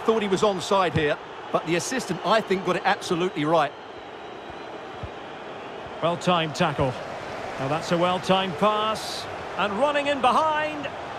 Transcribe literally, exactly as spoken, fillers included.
thought he was onside here, but the assistant, I think, got it absolutely right. Well-timed tackle. Now that's a well-timed pass. And running in behind.